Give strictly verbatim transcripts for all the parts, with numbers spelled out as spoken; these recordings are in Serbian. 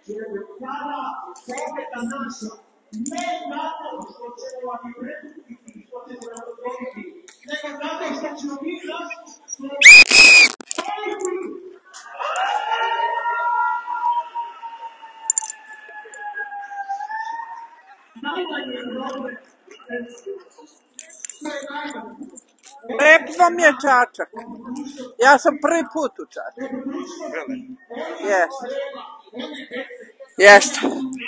jer je tada pobjeda naša, ne zato što ćemo vam i predupiti i što ćemo vam odgovoriti, nego zato što ćemo mi našu stvoriti. Najmanje problem, sve najmanje. Lep vam je Čačak. Ja sam prvi put u Čačaku. Jeste. Jeste.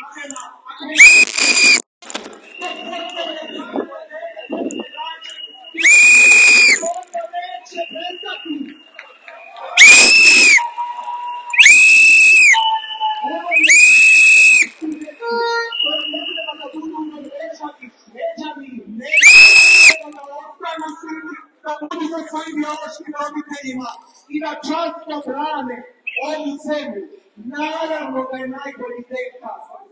Budimo svojim biološkim roditeljima i da časno brane ovu zemlju. Naravno da je najbolji deka.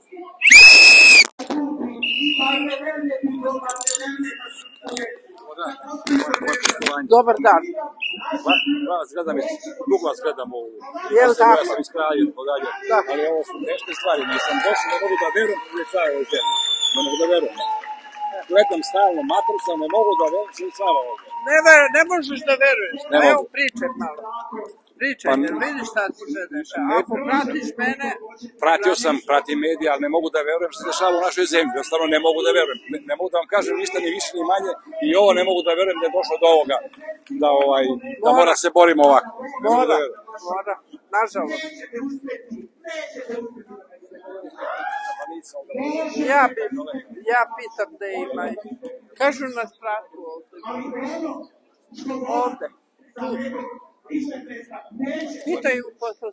Dobar dan. Vas gledam, dugo vas gledam ovu. Jel tako? Ja sam iz kraja, pogađa. Ali ovo su teške stvari. Nisam došao, ne mogu da verujem u ljecaju ovoj zemlji. Ne mogu da verujem. Gledam stalno, matrucam, ne mogu da verujem se učava ovdje. Ne, ver, ne možeš da veruješ. Evo pričaj malo. Pričaj, pa, jer vidiš šta ti se dešava. Ako pratiš mene... Pratio sam, pratim medije, ali ne mogu da verujem što se dešava u našoj zemlji. Jednostavno ne mogu da verujem. Ne, ne mogu da vam kažem ništa, ni više, ni manje. I ovo ne mogu da verujem da je došlo do ovoga. Da, ovaj, da mora se borimo ovako. Mora, mora. Nažalost. Ja, bi, ja pitam da ima. Kažu na spratu ovdje. Ovdje. Tu. Pitaju posle.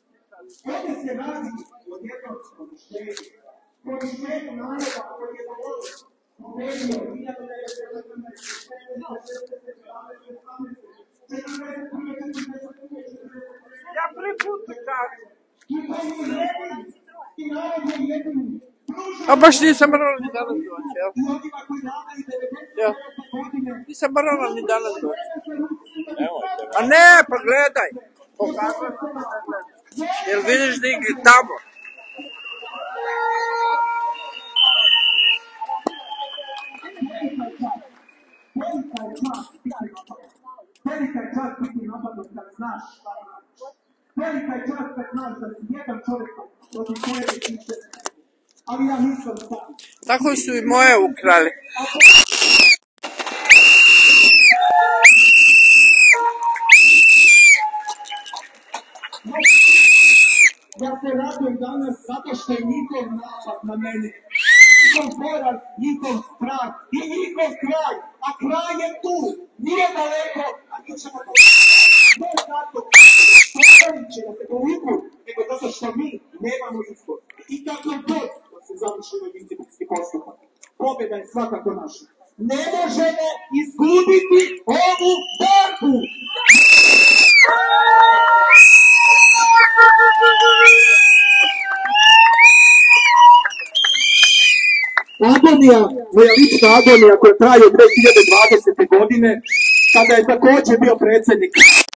Ja prvi put kažem. A baš nisam morala ni danas doći, jel? Ja. Nisam morala ni danas doći. A ne, pa gledaj. Pokazujem. Jel vidiš negdje tamo? Velika je čast biti napadnut kad znaš šta radiš. Velika je čast kad znaš da si jedan čovjek od koje tiče. Ali ja nisam sam. Tako su i moje ukrali. Ja se radujem danas zato što je njihov napad na mene. Njihov poraz, njihov strah i njihov kraj. A kraj je tu. Nije daleko, a mi ćemo to... Ne zato što oni će da se povuku, nego zato što mi nemamo izbor. I tako god da se završi ovaj disciplinski postupak. Pobjeda je svakako naša. Ne možemo izgubiti ovu borbu! Agonija, moja lična agonija koja traje od dve hiljade dvadesete. godine, kada je također bio predsjednik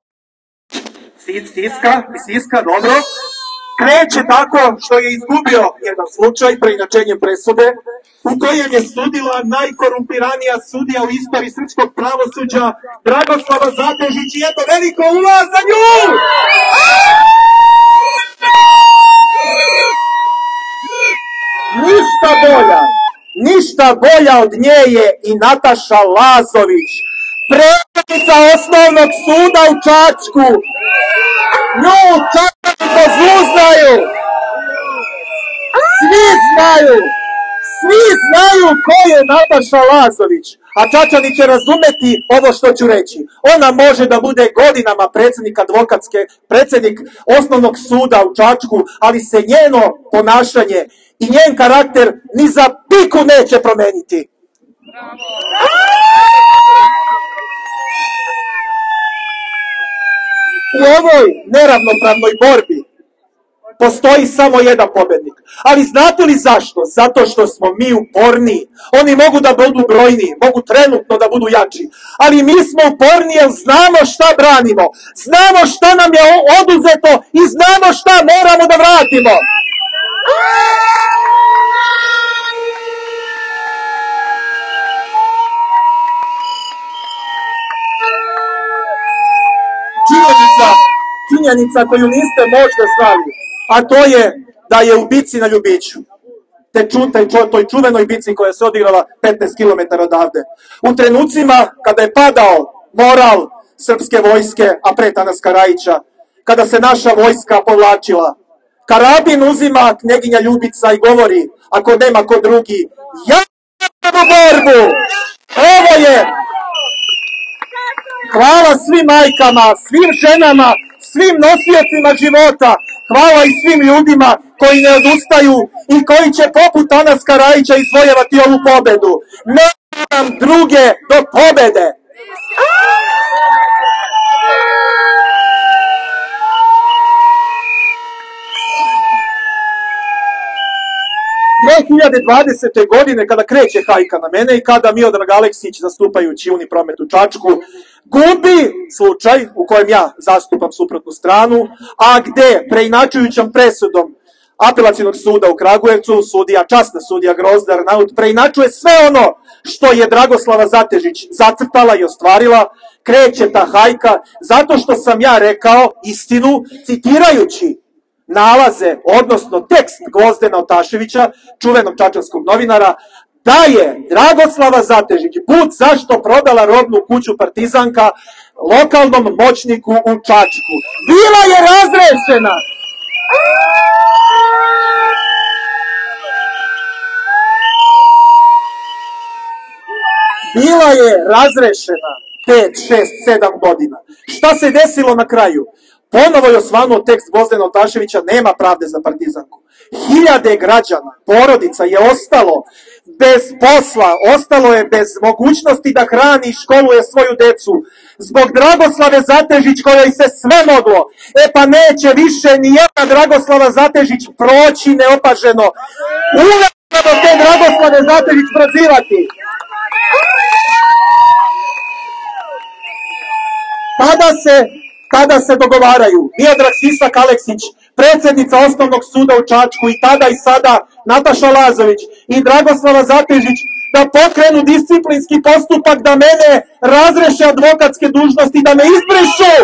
Siska, Siska, dobro, kreće tako što je izgubio jedan slučaj preinačenjem presude u kojem je sudila najkorumpiranija sudija u istoriji srpskog pravosuđa, Dragoslava Zatežić, i eto veliko ulaz za nju! Ništa bolja, ništa bolja od nje je i Nataša Lazović, predsjednica osnovnog suda u Čačku. Nju Čačani pozuznaju. Svi znaju, svi znaju ko je Nataša Lazović. A Čačani će razumeti ovo što ću reći. Ona može da bude godinama predsjednik advokatske, predsjednik osnovnog suda u Čačku, ali se njeno ponašanje i njen karakter ni za piku neće promeniti. U ovoj neravnopravnoj borbi postoji samo jedan pobjednik. Ali znate li zašto? Zato što smo mi uporniji. Oni mogu da budu brojniji, mogu trenutno da budu jači. Ali mi smo uporniji jer znamo šta branimo. Znamo šta nam je oduzeto i znamo šta moramo da vratimo. Činjenica, činjenica koju niste možda znali, a to je da je u bici na Ljubiću, te ču, te ču, toj čuvenoj bici koja se odigrala petnaest kilometara odavde, u trenucima kada je padao moral srpske vojske, a pre Tanaska Rajića, kada se naša vojska povlačila, karabin uzima knjeginja Ljubica i govori, ako nema ko drugi, ja u borbu! Ovo je! Hvala svim majkama, svim ženama, svim nosiocima života, hvala i svim ljudima koji ne odustaju i koji će poput Tanaska Rajića izvojevati ovu pobedu. Ne nam druge do pobede! dve hiljade dvadesete. godine, kada kreće hajka na mene i kada Miodrag Aleksić, zastupajući Unipromet u Čačku, gubi slučaj u kojem ja zastupam suprotnu stranu, a gde preinačujućom presudom Apelacionog suda u Kragujevcu, sudija, časna sudija Grozdar Naut, preinačuje sve ono što je Dragoslava Zatežić zacrtala i ostvarila, kreće ta hajka zato što sam ja rekao istinu, citirajući nalaze, odnosno tekst Gvozdena Otaševića, čuvenog čačanskog novinara, da je Dragoslava Zatežić put zašto prodala robnu kuću Partizanka lokalnom moćniku u Čačku. Bila je razrešena! Bila je razrešena pet, šest, sedam godina. Šta se desilo na kraju? Ponovo je osvanuo tekst Gvozdena Otaševića, nema pravde za Partizanku. Hiljade građana, porodica je ostalo bez posla, ostalo je bez mogućnosti da hrani i školuje svoju decu. Zbog Dragoslave Zatežić kojoj se sve moglo, e pa neće više ni jedna Dragoslava Zatežić proći neopaženo. Uvek ćemo te Dragoslave Zatežić prozivati. Tada se... Tada se dogovaraju Miodrag Sisak Aleksić, predsjednica Osnovnog suda u Čačku i tada i sada Nataša Lazović i Dragoslava Zatežić da pokrenu disciplinski postupak, da mene razreše advokatske dužnosti, da me izbrišu.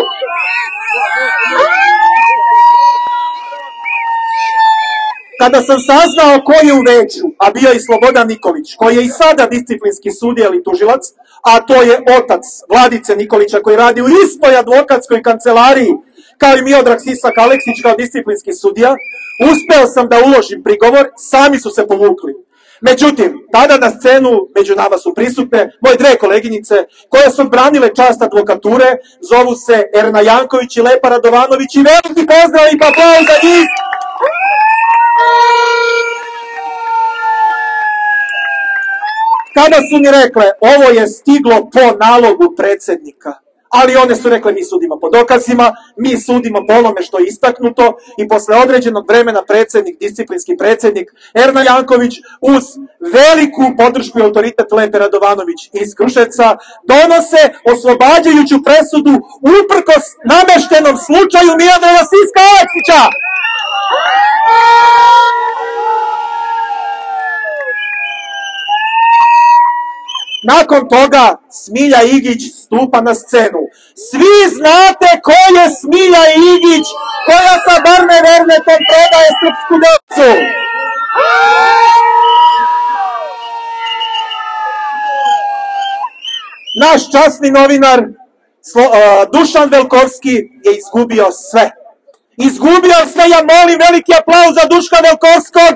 Kada sam saznao ko je u veću, a bio i Slobodan Nikolić, koji je i sada disciplinski sudija ili tužilac, a to je otac Vladice Nikolića koji radi u istoj advokatskoj kancelariji kao i Miodrag Sisak Aleksić kao disciplinski sudija, uspeo sam da uložim prigovor, sami su se povukli. Međutim, tada na scenu među nama su prisutne moje dve koleginice koje su odbranile čast advokature, zovu se Erna Janković i Lepa Radovanović i veliki pozdrav i aplauz za njih! Kada su mi rekle, ovo je stiglo po nalogu predsjednika, ali one su rekle, mi sudimo po dokazima, mi sudimo po onome što je istaknuto i posle određenog vremena predsjednik, disciplinski predsjednik Erna Janković uz veliku podršku i autoritet Lepe Radovanović iz Kruševca donose oslobađajuću presudu uprkos nameštenom slučaju Miodraga Siska Aleksića. Nakon toga Smilja Igić stupa na scenu. Svi znate ko je Smilja Igić, koja sa Barne Vernetom prodaje srpsku decu. Naš časni novinar Dušan Velkovski je izgubio sve. Izgubio sve, ja molim veliki aplauz za Duška Velkovskog.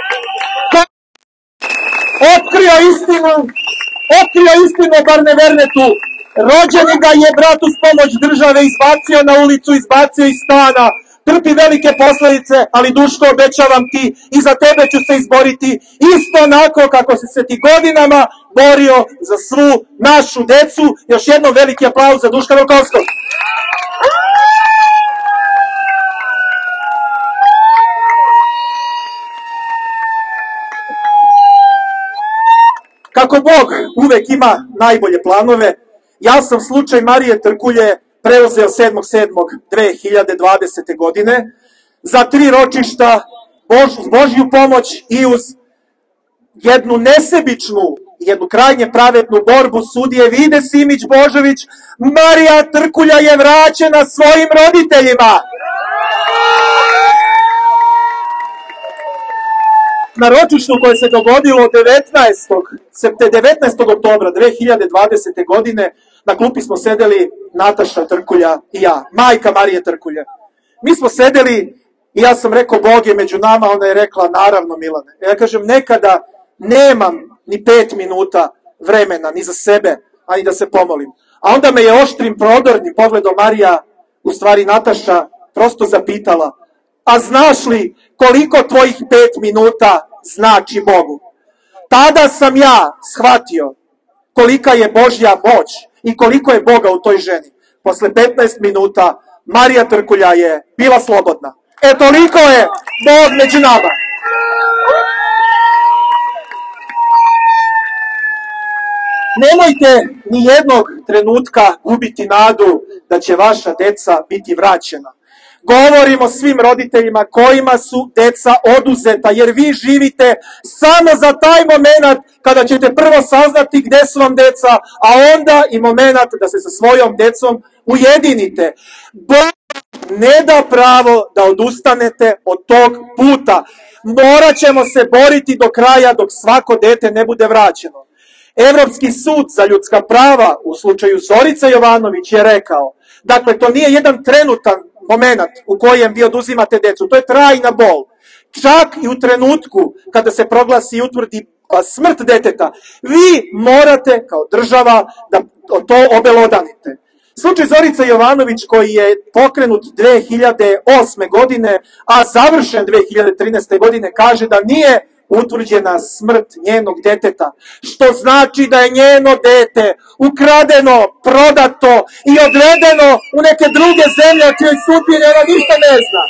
Otkrio istinu. Otkrio istinu o Barne Vernetu, rođeni ga je brat uz pomoć države izbacio na ulicu, izbacio iz stana, trpi velike posledice, ali Duško, obećavam ti, i za tebe ću se izboriti, isto onako kako si se ti godinama borio za svu našu decu. Još jednom veliki aplauz za Duška Velkovskog. Kako Bog uvek ima najbolje planove, ja sam slučaj Marije Trkulje preuzeo sedmog sedmog dve hiljade dvadesete. godine za tri ročišta Bož, uz Božju pomoć i uz jednu nesebičnu, jednu krajnje pravednu borbu sudije Vide Simić Božović, Marija Trkulja je vraćena svojim roditeljima. Na ročištu koje se dogodilo devetnaestog oktobra dve hiljade dvadesete. godine, na klupi smo sedeli Nataša Trkulja i ja, majka Marije Trkulje. Mi smo sedeli i ja sam rekao, Bog je među nama, ona je rekla, naravno Milane. Ja kažem, nekada nemam ni pet minuta vremena, ni za sebe, a ni da se pomolim. A onda me je oštrim prodornim pogledom Marija, u stvari Nataša, prosto zapitala, a znaš li koliko tvojih pet minuta znači Bogu? Tada sam ja shvatio kolika je Božja moć i koliko je Boga u toj ženi. Posle petnaest minuta Marija Trkulja je bila slobodna. E, toliko je Bog među nama. Nemojte ni jednog trenutka gubiti nadu da će vaša deca biti vraćena. Govorimo svim roditeljima kojima su deca oduzeta, jer vi živite samo za taj moment kada ćete prvo saznati gde su vam deca, a onda i moment da se sa svojom decom ujedinite. Bog ne da pravo da odustanete od tog puta. Morat ćemo se boriti do kraja dok svako dete ne bude vraćeno. Evropski sud za ljudska prava u slučaju Zorica Jovanović je rekao, dakle, to nije jedan trenutan moment u kojem vi oduzimate decu, to je trajna bol. Čak i u trenutku kada se proglasi i utvrdi smrt deteta, vi morate kao država da to obelodanite. Slučaj Zorica Jovanović koji je pokrenut dve hiljade osme. godine, a završen dve hiljade trinaeste. godine, kaže da nije utvrđena smrt njenog deteta, što znači da je njeno dete ukradeno, prodato i odvedeno u neke druge zemlje o čijoj sudbini ona ništa ne zna.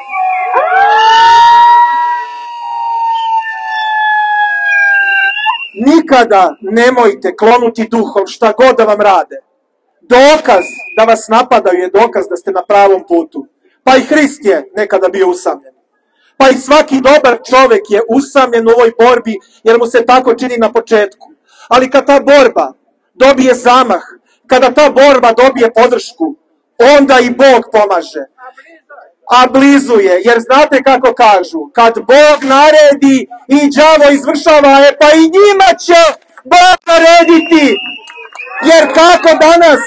Nikada nemojte klonuti duhom šta god da vam rade. Dokaz da vas napadaju je dokaz da ste na pravom putu. Pa i Hrist je nekada bio usamljen. Pa i svaki dobar čovek je usamljen u ovoj borbi, jer mu se tako čini na početku. Ali kad ta borba dobije zamah, kada ta borba dobije podršku, onda i Bog pomaže. A blizu je, jer znate kako kažu, kad Bog naredi i đavo izvršava, e pa i njima će Bog narediti. Jer kako danas...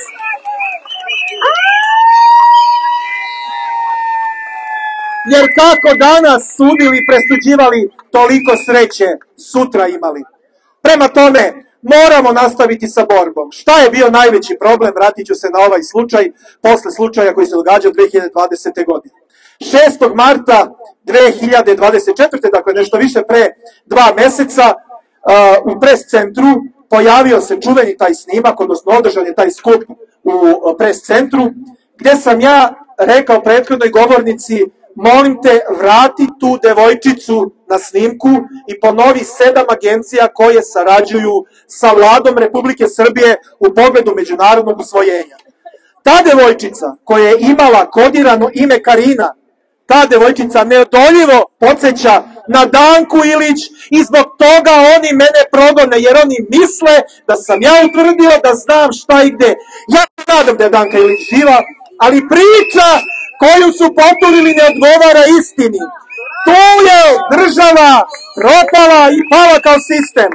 Jer kako danas sudili i presuđivali, toliko sreće sutra imali. Prema tome, moramo nastaviti sa borbom. Šta je bio najveći problem? Vratit ću se na ovaj slučaj, posle slučaja koji se događao dve hiljade dvadesete. godine. šestog marta dve hiljade dvadeset četvrte. dakle nešto više pre dva meseca, u pres centru pojavio se čuveni taj snimak, odnosno održan je taj skup u pres centru, gde sam ja rekao prethodnoj govornici, molim te, vrati tu devojčicu na snimku i ponovi sedam agencija koje sarađuju sa vladom Republike Srbije u pogledu međunarodnog usvojenja. Ta devojčica koja je imala kodirano ime Karina, ta devojčica neodoljivo podsjeća na Danku Ilić i zbog toga oni mene progone, jer oni misle da sam ja utvrdio da znam šta i gde. Ja nadam da je Danka Ilić živa, ali priča koju su poturili ne odgovara istini. Tu je država propala i pala kao sistem.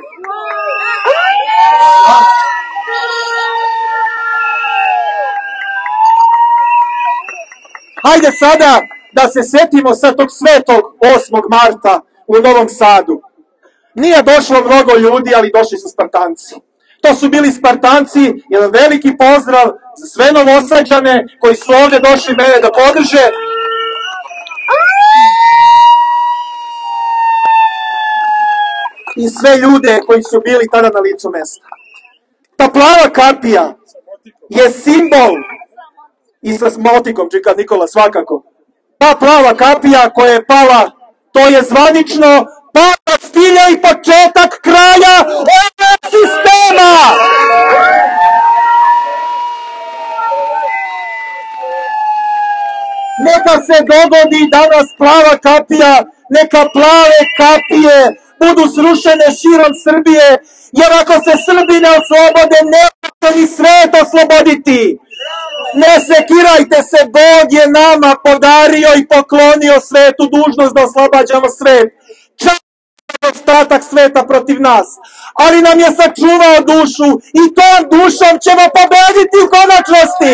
Hajde sada da se setimo sa tog svetog osmog marta u Novom Sadu. Nije došlo mnogo ljudi, ali došli su Spartanci. To su bili Spartanci, jedan veliki pozdrav za sve Novosađane koji su ovde došli mene da podrže. I sve ljude koji su bili tada na licu mesta. Ta plava kapija je simbol, i sa motikom, čika Nikola svakako, ta plava kapija koja je pala, to je zvanično pada stilja i početak kraja ovog sistema. Neka se dogodi danas plava kapija neka plave kapije budu srušene širom Srbije, jer ako se Srbi ne oslobode, neće ni svet osloboditi. Ne sekirajte se, Bog je nama podario i poklonio svetu dužnost da oslobađamo svet. Čak ostatak sveta protiv nas, ali nam je sačuvao dušu i tom dušom ćemo pobediti u konačnosti.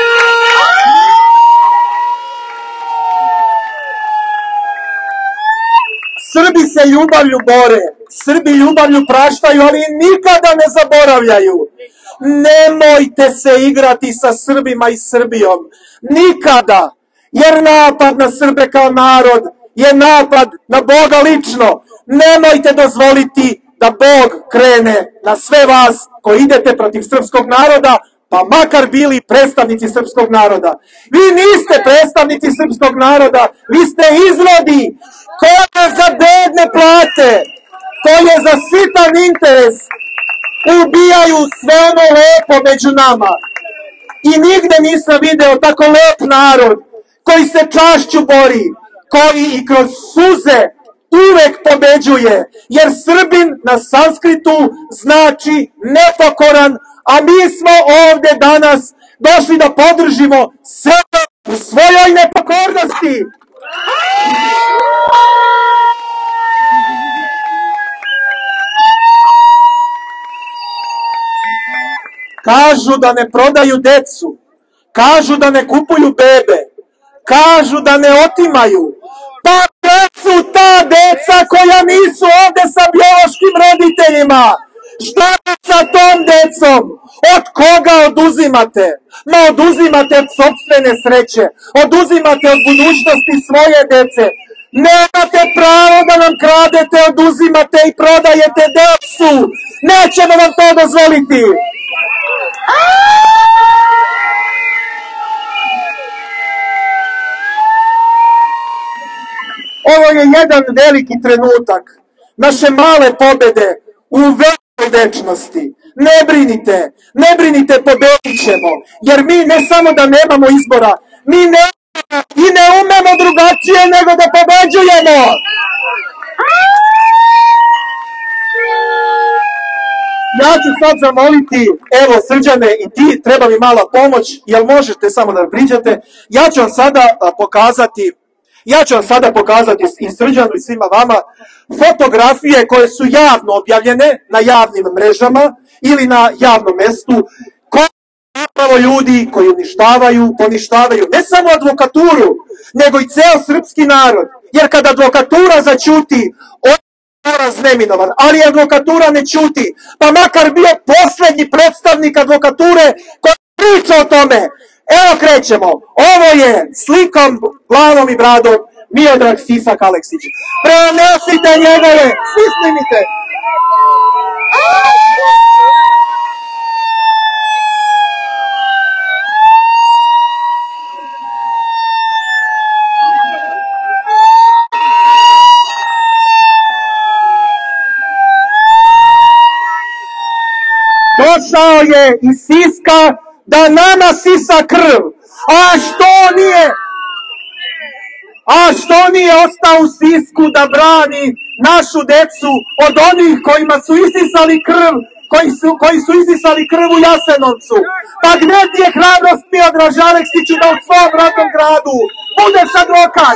Srbi se ljubavlju bore, Srbi ljubavlju praštaju, ali nikada ne zaboravljaju. Nemojte se igrati sa Srbima i Srbijom. Nikada. Jer napad na Srbe kao narod je napad na Boga lično. Nemojte dozvoliti da Bog krene na sve vas koji idete protiv srpskog naroda, pa makar bili predstavnici srpskog naroda. Vi niste predstavnici srpskog naroda, vi ste izrodi. Ko je za bedne plate, ko je za sitan interes, ubijaju sve ono lepo među nama. I nigde nisam video tako lep narod koji se čašću bori, koji i kroz suze uvek pobeđuje, jer Srbin na sanskritu znači nepokoran, a mi smo ovde danas došli da podržimo sebe u svojoj nepokornosti. Kažu da ne prodaju decu, kažu da ne kupuju bebe, kažu da ne otimaju. Pa gde su ta deca koja nisu ovde sa biološkim roditeljima? Šta je sa tom decom? Od koga oduzimate? Ma oduzimate od sopstvene sreće, oduzimate od budućnosti svoje dece. Nemate pravo da nam kradete, oduzimate i prodajete decu. Nećemo vam to dozvoliti. Ovo je jedan veliki trenutak naše male pobede u velikoj večnosti. Ne brinite, ne brinite, pobedit ćemo, jer mi ne samo da nemamo izbora, mi ne, i ne umemo drugačije nego da pobeđujemo. Ja ću sad zamoliti, evo Srđane i ti, treba mi mala pomoć, jel možete samo da priđete, ja ću vam sada pokazati Ja ću vam sada pokazati i Srđanu i svima vama fotografije koje su javno objavljene na javnim mrežama ili na javnom mestu, koje zapravo ljudi koji uništavaju, poništavaju ne samo advokaturu, nego i ceo srpski narod. Jer kada advokatura zaćuti, on je razneminovan, ali advokatura ne ćuti, pa makar bio poslednji predstavnik advokature koji priča o tome. Evo krećemo, ovo je slikom, glavom i bradom Miodrag Sisak Aleksić. Prenosite njegove, svi snimite. Došao je iz Siska da nama sisa krv. A što nije? A što nije ostao u Sisku da brani našu decu od onih kojima su isisali krv, koji su, koji su isisali krv u Jasenovcu? Pa gde ti je hrabrost, Miodraže Aleksiću, da u svom rodnom gradu budeš advokat?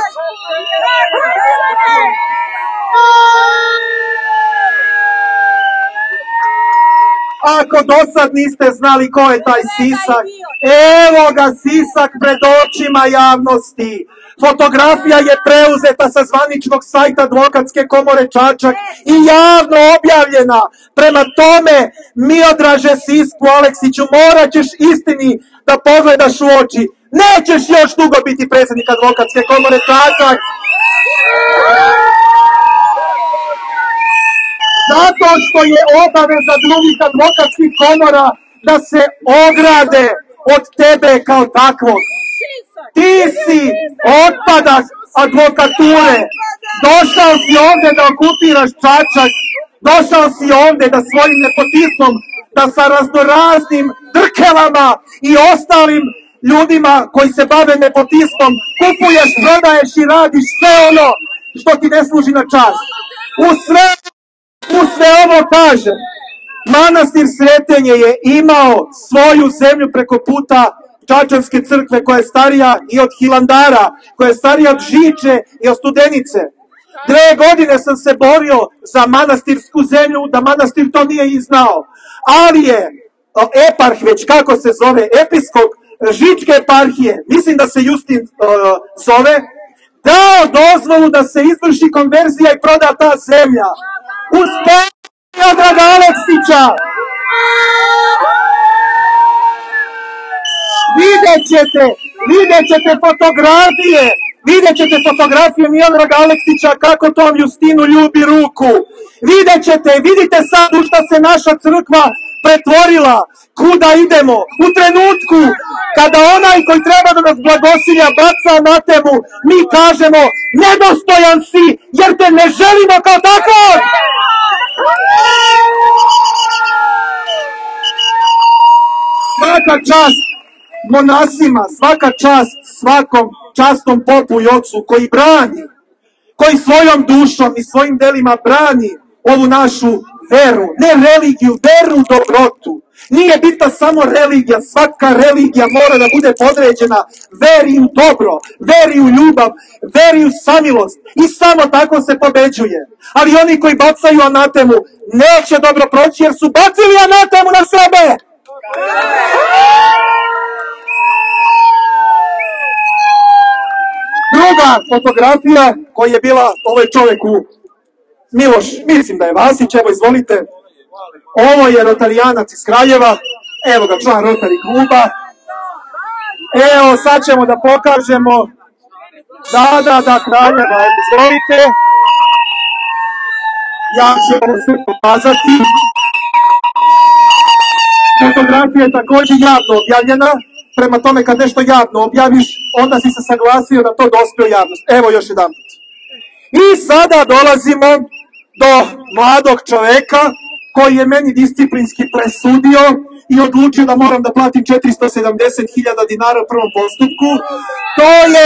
Ako do sad niste znali ko je taj Sisak, evo ga Sisak pred očima javnosti. Fotografija je preuzeta sa zvaničnog sajta Advokatske komore Čačak i javno objavljena. Prema tome, Miodraže Sisku Aleksiću, morat ćeš istini da pogledaš u oči. Nećeš još dugo biti predsjednik Advokatske komore Čačak. Zato što je obaveza drugih advokatskih komora da se ograde od tebe kao takvog. Ti si otpadak advokature. Došao si ovde da okupiraš Čačak. Došao si ovde da svojim nepotizmom, da sa raznoraznim drkelama i ostalim ljudima koji se bave nepotizmom kupuješ, prodaješ i radiš sve ono što ti ne služi na čast. U sve, u sve ovo kaže, manastir Sretenje je imao svoju zemlju preko puta Čačanske crkve koja je starija i od Hilandara, koja je starija od Žiče i od Studenice. Dve godine sam se borio za manastirsku zemlju, da manastir to nije i znao. Ali je eparh, već kako se zove, episkop Žičke eparhije, mislim da se Justin uh, zove, dao dozvolu da se izvrši konverzija i proda ta zemlja. Uz Miodraga Aleksića. Vidjet ćete, vidjet ćete fotografije, vidjet ćete fotografije Miodraga Aleksića kako tom Justinu ljubi ruku. Vidjet ćete, vidite sad u šta se naša crkva pretvorila, kuda idemo, u trenutku kada onaj koji treba da nas blagosilja baca na temu, mi kažemo nedostojan si jer te ne želimo kao takvog. Svaka čast monasima, svaka čast svakom častom popu i ocu koji brani, koji svojom dušom i svojim delima brani ovu našu veru, ne religiju, veru dobrotu. Nije bitna samo religija, svaka religija mora da bude podređena veri u dobro, veri u ljubav, veri u samilost i samo tako se pobeđuje. Ali oni koji bacaju anatemu neće dobro proći jer su bacili anatemu na sebe. Druga fotografija koja je bila ovaj čovjek u Miloš, mislim da je Vasić, evo izvolite. Ovo je rotarijanac iz Kraljeva, evo ga član Rotary kluba. Evo sad ćemo da pokažemo, da, da, da, Kraljeva, izvolite. Ja ću ovo sve pokazati. Fotografija je također javno objavljena, prema tome kad nešto javno objaviš, onda si se saglasio da to dospe u javnost. Evo još jedan put. I sada dolazimo do mladog čoveka koji je meni disciplinski presudio i odlučio da moram da platim četiristo sedamdeset hiljada dinara u prvom postupku. To je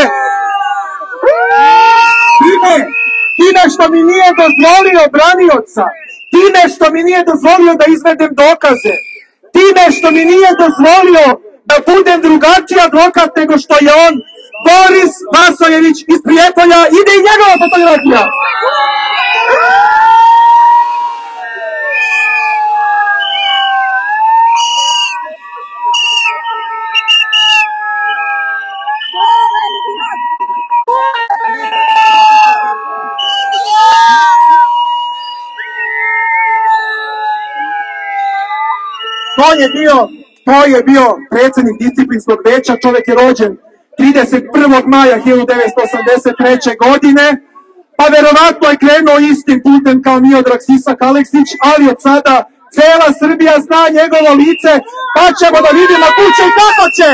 time, time što mi nije dozvolio branioca, time što mi nije dozvolio da izvedem dokaze, time što mi nije dozvolio da budem drugačiji advokat nego što je on, Boris Vasojević iz Prijepolja, ide i njegova fotografija. To je bio, to je bio predsjednik disciplinskog veća, čovjek je rođen trideset prvog maja hiljadu devetsto osamdeset treće. godine, pa verovatno je krenuo istim putem kao Miodrag Sisak Aleksić, ali od sada cela Srbija zna njegovo lice, pa ćemo da vidimo kuće i kako će.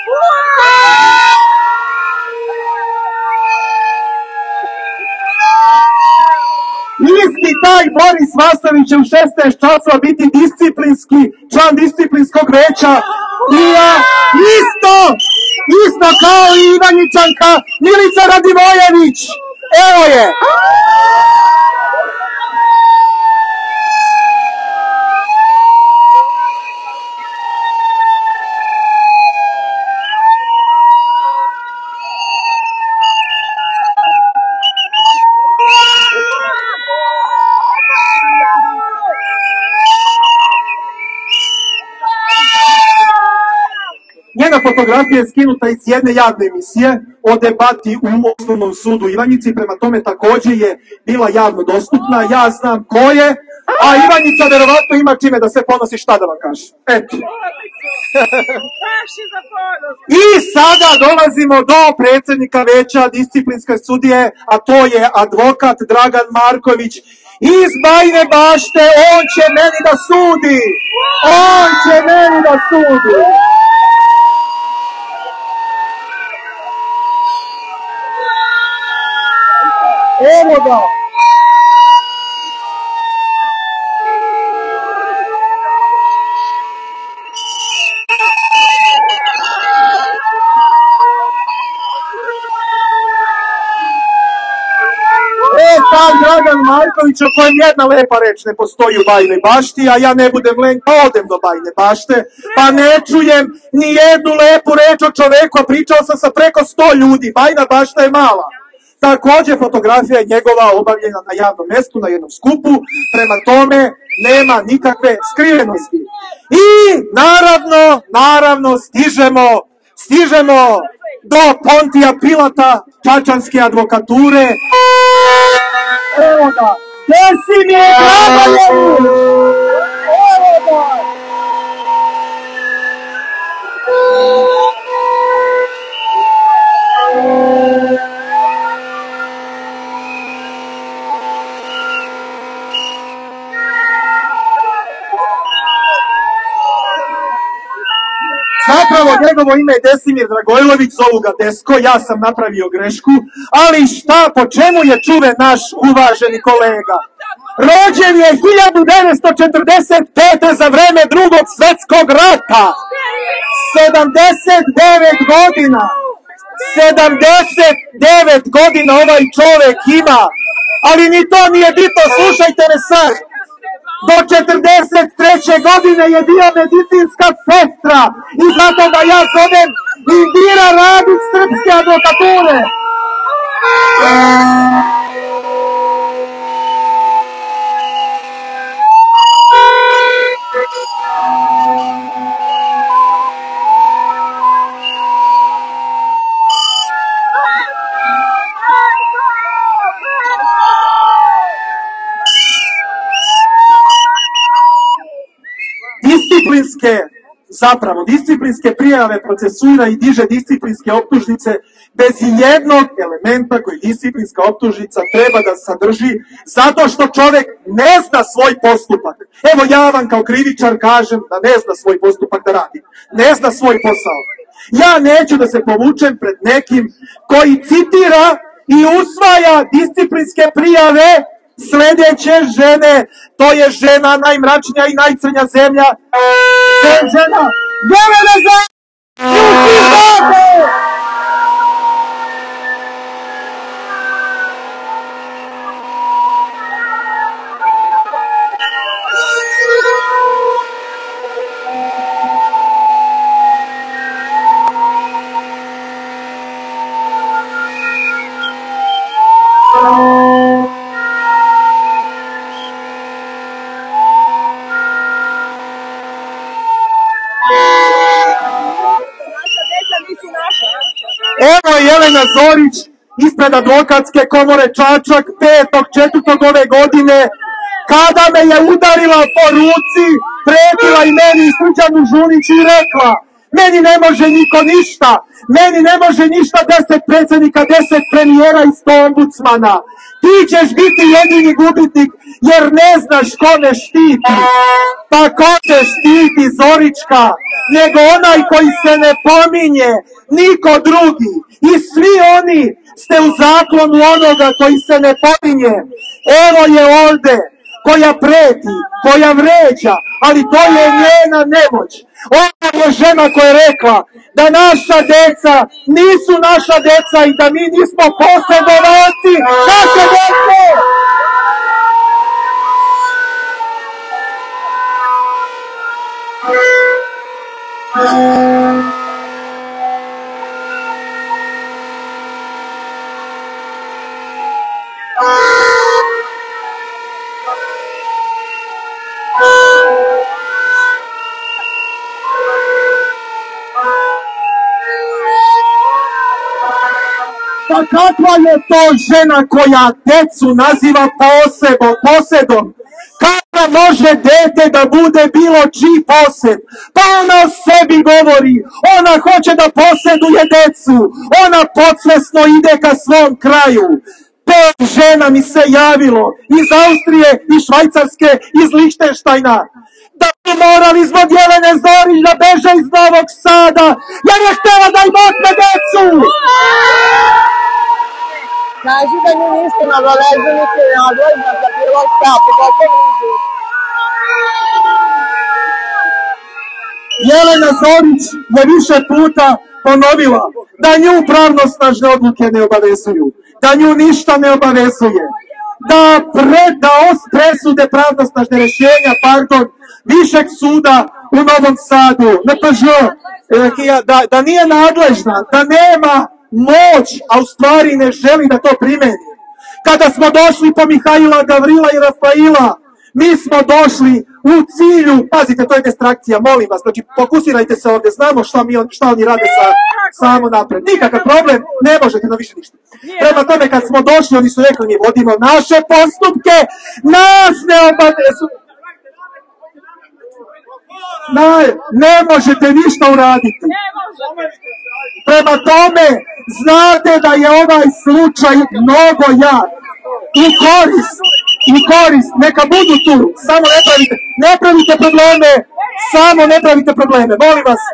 Isti taj Boris Vasojević će u šesnaest časova biti disciplinski, član disciplinskog veća. I ja isto, isto kao i Ivanjičanka Milica Radivojević. Evo je. Njena fotografija je skinuta iz jedne javne emisije o debati u Osnovnom sudu Ivanjici, prema tome također je bila javno dostupna, ja znam ko je, a Ivanjica verovatno ima čime da se ponosi, šta da vam kaže. Eto. I sada dolazimo do predsjednika veća disciplinske sudije, a to je advokat Dragan Marković iz Bajine Bašte. On će meni da sudi, on će meni da sudi. Evo ga. Marković, o kojem jedna lepa reč ne postoji u Bajinoj Bašti, a ja ne budem len, pa odem do Bajine Bašte, pa ne čujem ni jednu lepu reč o čoveku, a pričao sam sa preko sto ljudi. Bajina Bašta je mala. Takođe, fotografija je njegova obavljena na javnom mestu, na jednom skupu, prema tome nema nikakve skrivenosti. I naravno, naravno, stižemo, stižemo do Pontija Pilata, čačanske advokature. Evo ga, Desimir Dragojević! Evo ga! Zapravo, njegovo ime je Desimir Dragojlović, zovu ga Desko, ja sam napravio grešku, ali šta, po čemu je čuven naš uvaženi kolega? Rođen je hiljadu devetsto četrdeset pete za vreme Drugog svetskog rata. sedamdeset devet godina. sedamdeset devet godina ovaj čovek ima, ali ni to nije bitno, slušajte me sad. Do četrdeset treće godine je bio medicinska sestra i zato da ja zovem Indira Radić srpske advokature. Disciplinske, zapravo, disciplinske prijave procesuira i diže disciplinske optužnice bez jednog elementa koji disciplinska optužnica treba da sadrži, zato što čovek ne zna svoj postupak. Evo ja vam kao krivičar kažem da ne zna svoj postupak da radi. Ne zna svoj posao. Ja neću da se povučem pred nekim koji citira i usvaja disciplinske prijave sledeće žene, to je žena najmračnija i najcrnja zemlja, žena Jelena Zorić! Evo je Jelena Zorić ispred advokatske komore Čačak petog četvrtog ove godine, kada me je udarila po ruci, pretila i meni i Srđanu Žuniću i rekla: meni ne može niko ništa, meni ne može ništa deset predsednika, deset premijera i sto ombudsmana. Ti ćeš biti jedini gubitnik jer ne znaš ko me štiti. Pa ko te štiti, Zorička, nego onaj koji se ne pominje, niko drugi. I svi oni ste u zaklonu onoga koji se ne pominje. Evo je ovde, koja preti, koja vređa, ali to je njena nemoć. Ona je žena koja je rekla da naša deca nisu naša deca i da mi nismo posedovaci naše dece. Pa kakva je to žena koja decu naziva posebom, posedom? Kada može dete da bude bilo čiji posed? Pa ona o sebi govori, ona hoće da poseduje decu, ona podsvesno ide ka svom kraju. Pet žena mi se javilo iz Austrije, iz Švajcarske, iz Lihtenštajna, da su morali zbog Jelene Zorić da beže iz Novog Sada, jer je htela da im otme decu. Kaži da mi niste na Valezunici i nadvojno za prvog stav, pogotovo nizu. Jelena Zorić je više puta ponovila da nju pravnosnažne odluke ne obavezuju, da nju ništa ne obavezuje, da, pre, da os presude pravnosnažne rješenja, pardon, Višeg suda u Novom Sadu, N P Ž, da, da nije nadležna, da nema moć, a u stvari ne želi da to primeni. Kada smo došli po Mihajla, Gavrila i Rafaila, mi smo došli u cilju, pazite, to je distrakcija, molim vas, znači fokusirajte se ovdje, znamo šta, mi, šta oni rade sa, samo napred. Nikakav problem, ne možete na više ništa. Prema tome, kad smo došli, oni su rekli, mi vodimo naše postupke, nas ne obavezu. Ne, ne možete ništa uraditi. Prema tome, znate da je ovaj slučaj mnogo jak. U korist, u korist, neka budu tu, samo ne pravite, ne pravite probleme, samo ne pravite probleme, molim vas.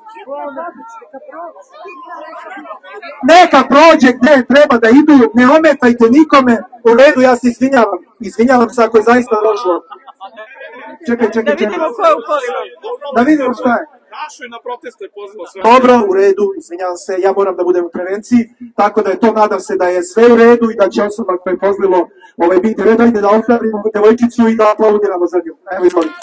Neka prođe gdje treba da idu, ne ometajte nikome, u redu, ja se izvinjavam, izvinjavam se ako je zaista došlo. Čekaj, čekaj, čekaj. Da vidimo ko je u kolima. Da vidimo šta je. Našo je na proteste pozvao sve. Dobro, u redu, izvinjavam se, ja moram da budem u prevenciji, tako da je to, nadam se da je sve u redu i da će osoba koje je pozvilo ovaj biti red, ajde da ohrabrimo devojčicu i da aplaudiramo za nju. Evo izvolite.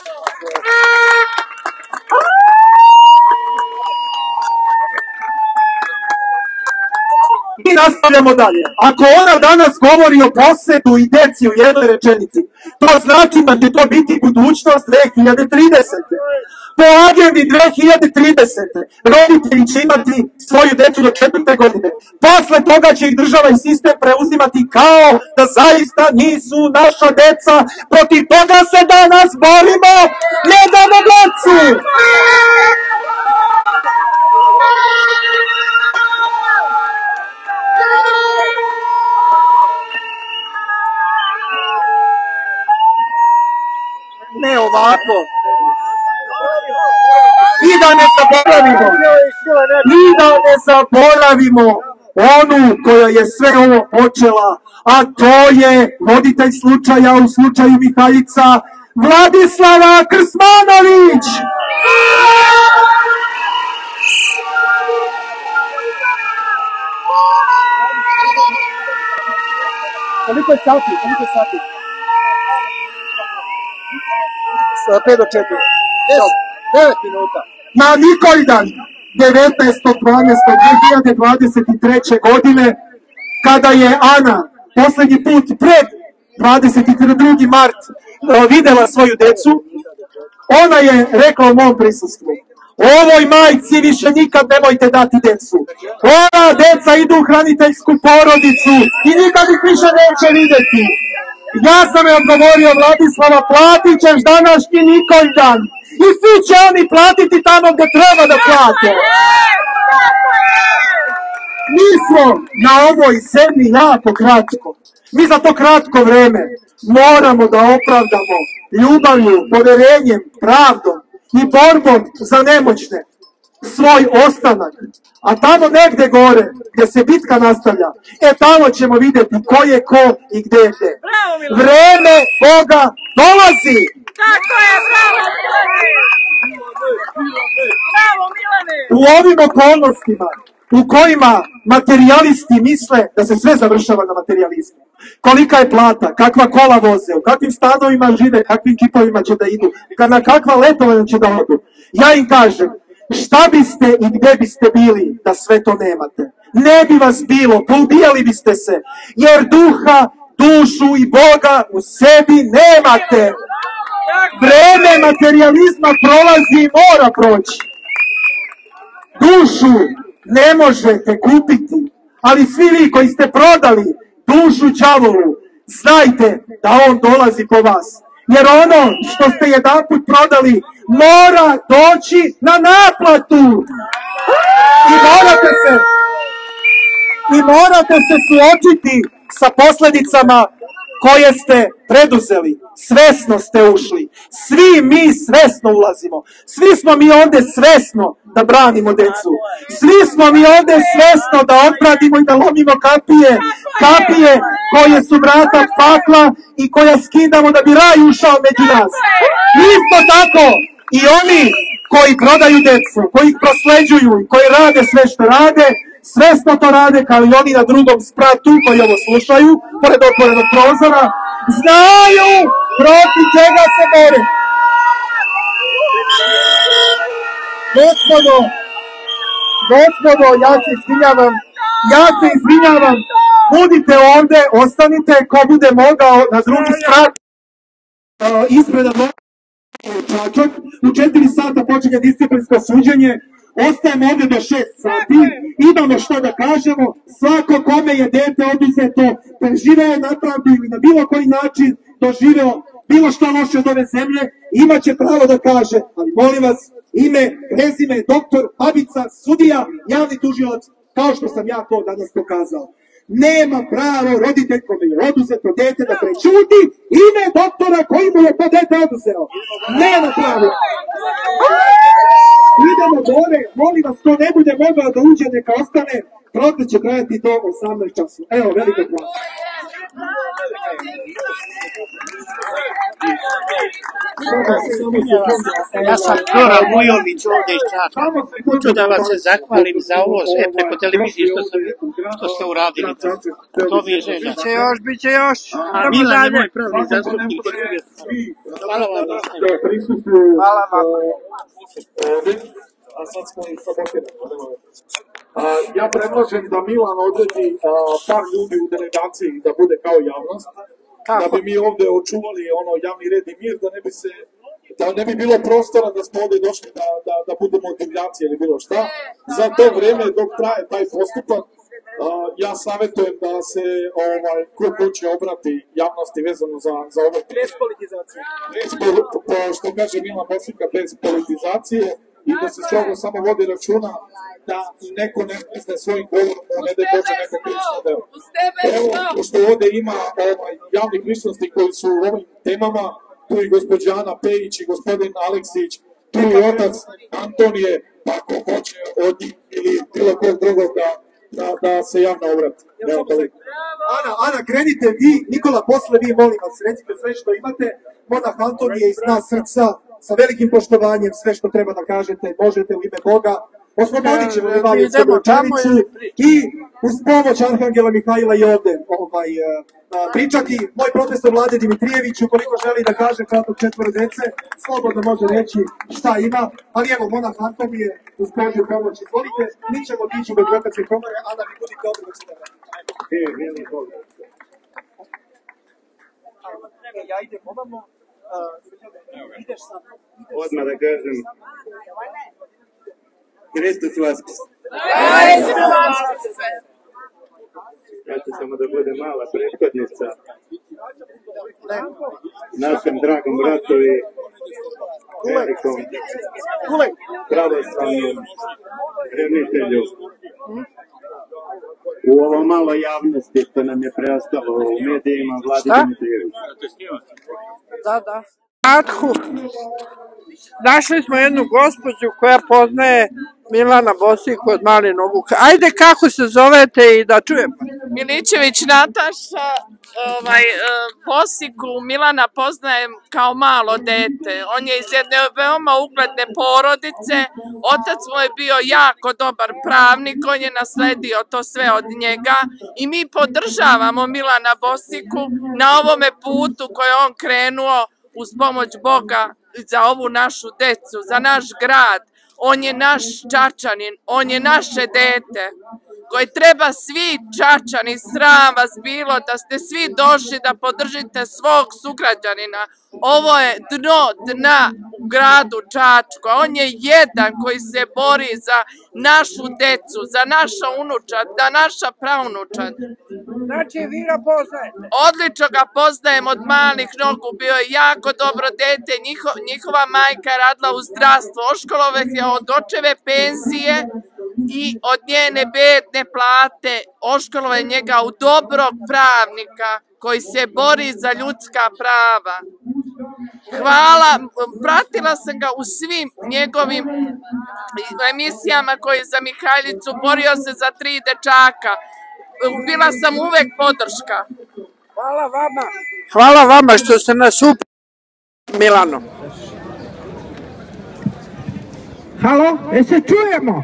I nastavljamo dalje. Ako ona danas govori o posedu i deci u jednoj rečenici, to znači da će to biti budućnost dve hiljade tridesete. Po agendi dve hiljade tridesete roditelji će imati svoju decu do četvrte godine. Posle toga će ih država i sistem preuzimati kao da zaista nisu naša deca. Protiv toga se danas borimo. Ne damo decu! Ne ovako. I da ne zaboravimo, i da ne zaboravimo onu koja je sve ovo počela, a to je voditelj slučaja u slučaju Mihajlica, Vladislava Krsmanović. Koliko je sati? Koliko je sati? pet do četiri. devet minuta. Na Nikoldan, devetnaestog dvanaestog dve hiljade dvadeset treće. godine, kada je Ana posljednji put pred dvadeset drugi mart videla svoju decu, ona je rekla u mom prisustvu: ovoj majci više nikad nemojte dati decu. Ova deca idu u hraniteljsku porodicu i nikad ih više neće vidjeti. Ja sam je odgovorio: Vladislava, platit ćeš današnji Nikoldan i svi će oni platiti tamo gdje treba da plate. Mi smo na ovoj zemlji jako kratko. Mi za to kratko vreme moramo da opravdamo ljubavlju, poverenjem, pravdom i borbom za nemoćne svoj ostanak. A tamo negde gore, gdje se bitka nastavlja, e tamo ćemo vidjeti ko je ko i gdje je gdje. Vreme Boga dolazi! Tako je, bravo Milane! Bravo Milane! U ovim okolnostima u kojima materijalisti misle da se sve završava na materijalizmu. Kolika je plata, kakva kola voze, u kakvim stanovima žive, kakvim kipovima će da idu, na kakva letovanja će da odu. Ja im kažem, šta biste i gdje biste bili da sve to nemate? Ne bi vas bilo, poubijali biste se, jer duha, dušu i Boga u sebi nemate. Vreme materijalizma prolazi i mora proći. Dušu ne možete kupiti, ali svi vi koji ste prodali dušu đavolu, znajte da on dolazi po vas. Jer ono što ste jedanput prodali mora doći na naplatu. I morate se, i morate se suočiti sa posljedicama koje ste preduzeli. Svesno ste ušli. Svi mi svesno ulazimo. Svi smo mi ovdje svesno da branimo decu. Svi smo mi ovdje svesno da odbranimo i da lomimo kapije. Kapije koje su vrata pakla i koje skidamo da bi raj ušao među nas. Isto tako i oni koji prodaju decu, koji ih prosleđuju i koji rade sve što rade, svesno to rade kao i oni na drugom spratu koji ovo slušaju, pored otvorenog prozora. znaju protiv čega se bore. Gospodo, gospodo, ja se izvinjavam, ja se izvinjavam, budite ovde, ostanite, ko bude mogao na drugi strat, uh, ispred Čačak, u četiri sata počinje disciplinsko suđenje, ostajemo ovde do šest sati, imamo što da kažemo, svako kome je dete oduzeto, preživeo nepravdu ili na bilo koji način doživeo bilo što loše od ove zemlje, imaće pravo da kaže, ali molim vas, ime, prezime, doktor, babica, sudija, javni tužilac, kao što sam ja to danas pokazao. Nema pravo roditelj kome je oduzeto dete da prećuti ime doktora koji mu je to dete oduzeo. Nema pravo. Idemo gore, molim vas, to ne bude mogao da uđe, neka ostane, protest će trajati do osamnaest časova. Evo, veliko hvala. Ja sam Zoran Vujović ovdje iz Čačka. Hoću da vas se zahvalim za ovo sve preko televizije što, sam, što ste uradili. To mi je želja. Biće još, biće još. A Milan je moj pravni zastupnik. Hvala vam. Hvala vam. A sad smo i sabotirani. Ja predlažem da Milan odredi par ljudi u delegaciji da bude kao javnost, da bi mi ovde očuvali ono javni red i mir, da ne bi se, da ne bi bilo prostora da smo ovde došli da, da, da budemo divljaci ili bilo šta. Za to vreme dok traje taj postupak, ja savjetujem da se ovaj, ko hoće obrati javnosti vezano za, za ovaj bez politizacije. Bez, po, što kaže Milan Bosika, bez politizacije, i da se strogo samo vodi računa da neko ne izne svojim govorom, da ne da dođe neko krivično delo. Evo, pošto ovde ima ovaj, javnih ličnosti koji su u ovim temama, tu i gospođa Ana Pejić i gospodin Aleksić, tu i otac Antonije, pa ako hoće od njih ili bilo kog drugog da, da, da se javno obrati. Evo, Ana, Ana, krenite vi, Nikola, posle vi, molim vas, recite sve što imate, monah Antonije iz nas srca, sa velikim poštovanjem, sve što treba da kažete, možete u ime Boga, oslobodit ćemo Ivavicu Svjedočanicu i uz pomoć Arhangela Mihajla i ovde ovaj, pričati. Moj profesor Vlade Dimitrijević, ukoliko želi da kaže kako četvoro dece, slobodno može reći šta ima, ali evo, monah Antonije, uz Božju pomoć, izvolite, mi ćemo tići u advokatske komore, a da mi budite ovdje da se da vrati. Ja idem ovamo. Odmah da kažem, Hristos Vaskrs. Ja ću samo da bude mala prethodnica našem dragom bratovi, velikom pravoslavnom revnitelju. U ovo malo javnosti što nam je preostalo u medijima, Vladi Dimitrijević. Da, da. Athu. Našli smo jednu gospođu koja poznaje Milana Bosiku od Malinovog. Ajde, kako se zovete i da čujemo. Milićević Nataša, ovaj, Bosiku Milana poznajem kao malo dete. On je iz jedne veoma ugledne porodice. Otac mu je bio jako dobar pravnik, on je nasledio to sve od njega i mi podržavamo Milana Bosiku na ovome putu koji je on krenuo uz pomoć Boga za ovu našu decu, za naš grad. On je naš Čačanin, on je naše dete koje treba svi Čačani, sram vas bilo da ste svi došli da podržite svog sugrađanina. Ovo je dno dna u gradu Čačku, on je jedan koji se bori za našu decu, za naša unučad, za naša pravnučad. Znači, vi ga poznajete? Odlično ga poznajem od malih nogu, bio je jako dobro dete, Njiho, njihova majka je radila u zdravstvu, oškolove je od očeve penzije i od njene bedne plate, oškolove njega u dobrog pravnika koji se bori za ljudska prava. Hvala, pratila sam ga u svim njegovim emisijama koji za Mihajlicu, borio se za tri dečaka. Bila sam uvek podrška. Hvala vama. Hvala vama što ste nas upravo, Milano. Halo, e se čujemo?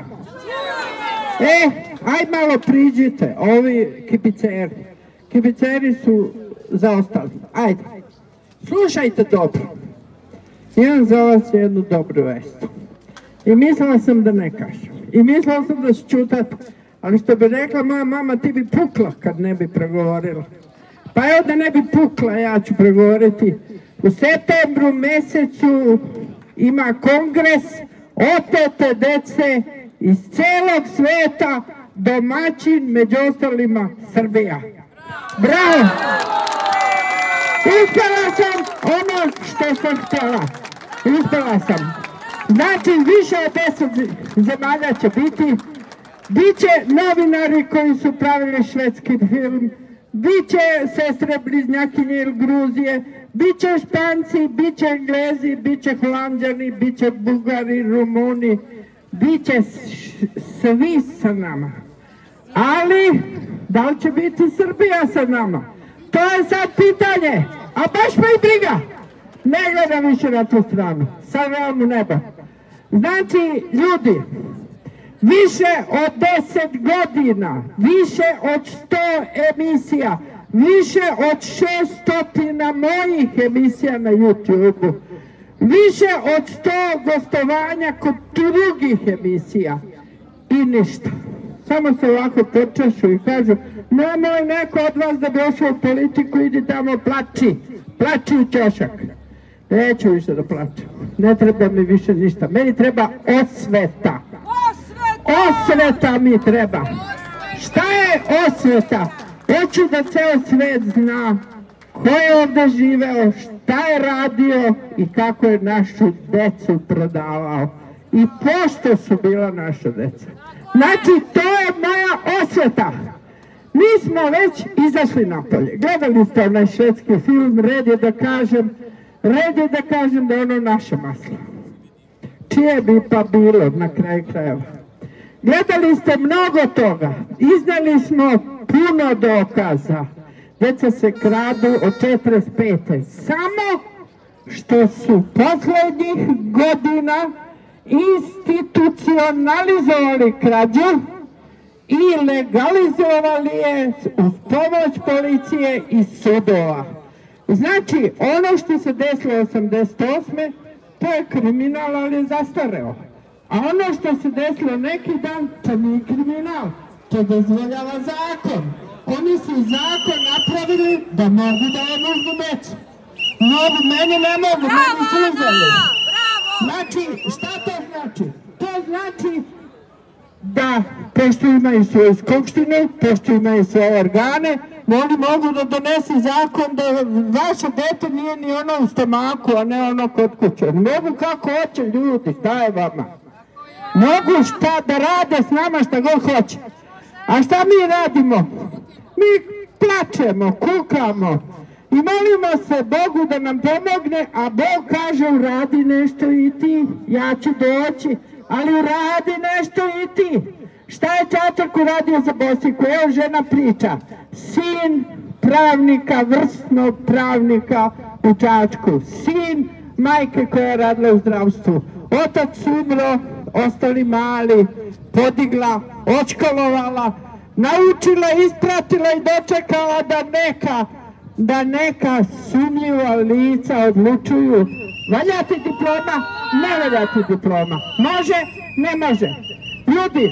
E, aj malo priđite, ovi kipiceri. Kipiceri su za ostalim. Ajde, slušajte dobro. Imam za vas jednu dobru vestu. I mislila sam da ne kažem. I mislila sam da ću čutati. Ali što bi rekla moja mama, ti bi pukla kad ne bi pregovorila. Pa evo da ne bi pukla, ja ću pregovoriti. U septembru mesecu ima kongres otete dece iz celog sveta, domaćin među ostalima Srbija. Bravo! Uspela sam ono što sam htjela. Uspela sam. Znači, više od deset zemalja će biti. Biće novinari koji su pravili švedski film, biće sestre bliznjakinje ili Gruzije, biće Španci, biće Englezi, biće Holanđani, biće Bugari, Rumuni, biće svi sa nama. Ali, da li će biti Srbija sa nama? To je sad pitanje, a baš me i briga. Ne gledam više na tu stranu, sad velim u nebo. Znači, ljudi, više od deset godina, više od sto emisija, više od šeststotina mojih emisija na YouTube-u, više od sto gostovanja kod drugih emisija i ništa. Samo se ovako počešu i kažu, nemoj neko od vas da došao u politiku, idi tamo plači, plači u ćošak. Neću više da plačem, ne treba mi više ništa, meni treba osveta. Osveta mi treba. Šta je osveta? Hoću da ceo svet zna ko je ovde živeo, šta je radio i kako je našu decu prodavao. I pošto su bila naša deca. Znači, to je moja osveta. Mi smo već izašli napolje. Gledali ste onaj švedski film, red je da kažem, red je da kažem da je ono naše maslo. Čije bi pa bilo na kraju krajeva? Gledali ste mnogo toga, iznali smo puno dokaza, deca se kradu od četrdeset pete. Samo što su poslednjih godina institucionalizovali krađu i legalizovali je uz pomoć policije i sudova. Znači, ono što se desilo osamdeset osme to je kriminal, ali je zastareo. A ono što se desilo neki dan, to nije kriminal, to dozvoljava zakon. Oni su zakon napravili da mogu da je nužnu decu. Mogu, meni ne mogu, meni su uzeli. Znači, šta to znači? To znači da, pošto imaju svoju skupštinu, pošto imaju svoje organe, oni mogu da donesu zakon da vaše dete nije ni ono u stomaku, a ne ono kod kuće. Mogu kako hoće ljudi, šta je vama? Mogu šta da rade s nama šta god hoće. A šta mi radimo? Mi plačemo, kukamo i molimo se Bogu da nam pomogne, a Bog kaže uradi nešto i ti, ja ću doći, ali uradi nešto i ti. Šta je Čačak uradio za Bosiku? Evo žena priča. Sin pravnika, vrsnog pravnika u Čačku. Sin majke koja je radila u zdravstvu. Otac umro, ostali mali, podigla, odškolovala, naučila, ispratila i dočekala da neka, da neka sumnjiva lica odlučuju. Valja ti diploma? Ne valja ti diploma. Može? Ne može. Ljudi,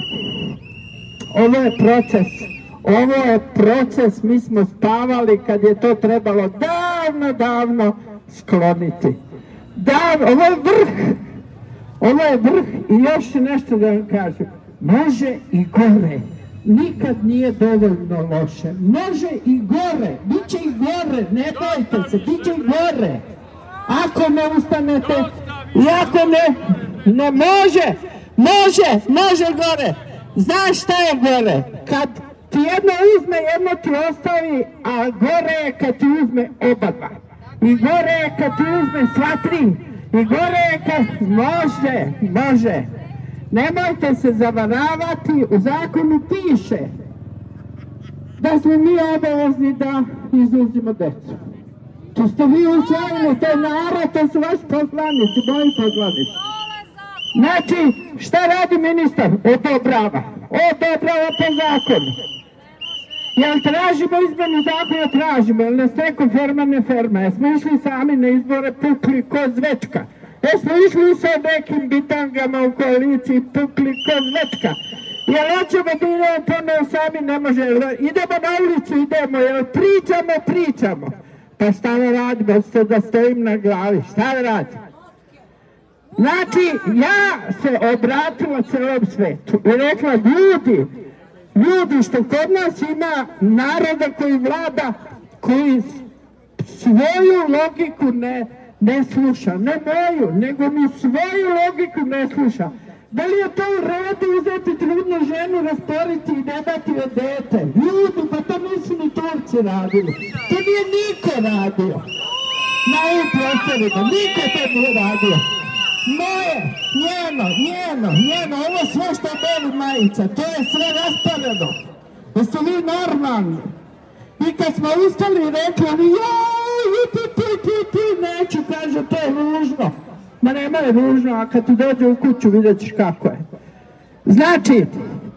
ovo je proces. Ovo je proces, mi smo spavali kad je to trebalo davno, davno skloniti. Davno, ovo je vrh. Ovo je vrh i još nešto da vam kažem. Može i gore. Nikad nije dovoljno loše. Može i gore. Biće i gore. Ne bojte se. Biće i gore. Ako ne ustanete i ako ne, ne može. Može. Može gore. Znaš šta je gore? Kad ti jedno uzme, jedno ti ostavi, a gore je kad ti uzme oba dva. I gore je kad ti uzme sva tri. I gore je kad... Može, može. Nemojte se zavaravati, u zakonu piše da smo mi obavezni da izuzimo decu. To ste vi usvojili, to je narod, to su vaši poslanici, moji poslanici. Znači, šta radi ministar? Odobrava. Odobrava po zakonu. Jel tražimo izmenu zakona? Tražimo. Jel nas neko ferma ne ferma? Jesmo išli sami na izbore pukli ko zvečka? Jesmo išli sa nekim bitangama u koaliciji pukli ko zvečka? Jel hoćemo da idemo ponovo sami? Ne može. Idemo na ulicu, idemo. Jel pričamo? Pričamo. Pa šta da radimo? Da stojim na glavi. Šta da radim? Znači, ja se obratila celom svetu i rekla, ljudi, ljudi što kod nas ima naroda koji vlada, koji svoju logiku ne, ne sluša, ne moju, nego mi svoju logiku ne sluša. Da li je to u redu uzeti trudnu ženu, rasporiti i ne dati joj dete? Ljudi, pa to nisu ni Turci radili. To nije niko radio. Na ovim prostorima, niko to nije radio. Moje, njeno, njeno, njeno, ovo sve što je beli majica, to je sve raspareno. Jeste vi normalni? I kad smo ustali i rekli, joj, ti, ti, ti, ti, neću, kaže, to je ružno. Ma nema je ružno, a kad ti dođe u kuću vidjet ćeš kako je. Znači,